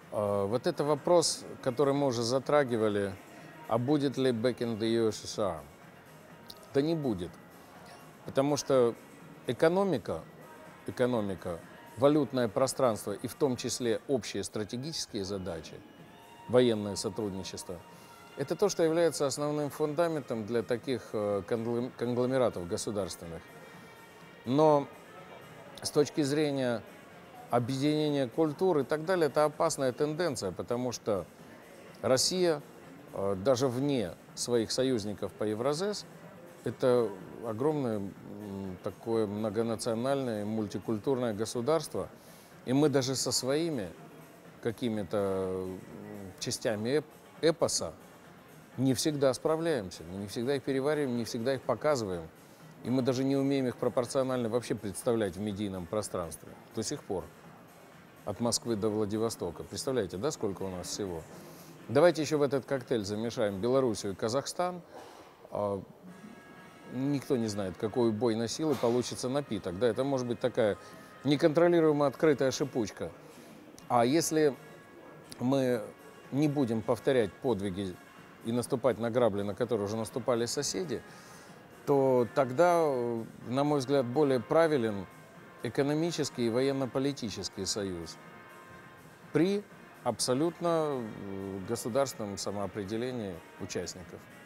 Вот это вопрос, который мы уже затрагивали, а будет ли back in the USSR? Да не будет, потому что экономика, валютное пространство и в том числе общие стратегические задачи, военное сотрудничество, это то, что является основным фундаментом для таких конгломератов государственных. Но с точки зрения объединения культур и так далее, это опасная тенденция, потому что Россия, даже вне своих союзников по Евразес, это огромное такое многонациональное, мультикультурное государство, и мы даже со своими какими-то частями эпоса не всегда справляемся, мы не всегда их перевариваем, не всегда их показываем. И мы даже не умеем их пропорционально вообще представлять в медийном пространстве до сих пор. От Москвы до Владивостока. Представляете, да, сколько у нас всего? Давайте еще в этот коктейль замешаем Белоруссию и Казахстан. Никто не знает, какой убойной силы получится напиток. Да, это может быть такая неконтролируемая открытая шипучка. А если мы не будем повторять подвиги и наступать на грабли, на которые уже наступали соседи, то тогда, на мой взгляд, более правилен экономический и военно-политический союз при абсолютно государственном самоопределении участников.